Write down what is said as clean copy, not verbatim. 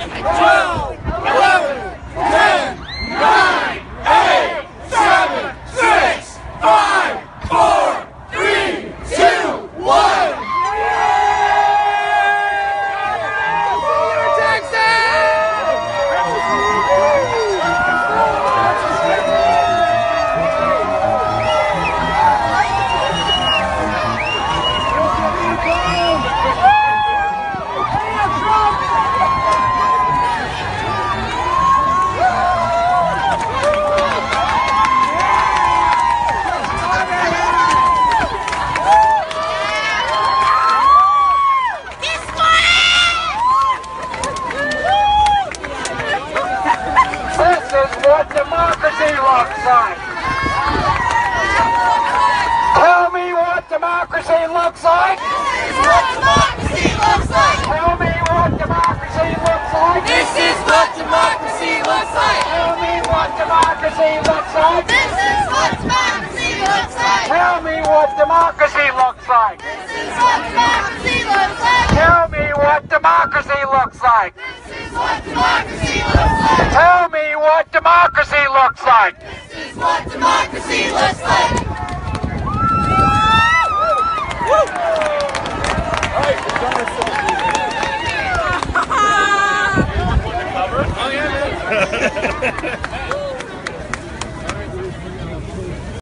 12, 11, 10, 9, 8, 7, 6, 5, 4, 3, 2, 1. What democracy looks like. Tell me what democracy looks like. This is what democracy looks like. Tell me what democracy looks like. This is what democracy looks like. Tell me what democracy looks like. This is what democracy looks like. Tell me what democracy looks like. This is what democracy looks like. Tell me what democracy looks like. This is what democracy looks like. Tell me what democracy looks like. This is what democracy looks like. Oh, yeah, man.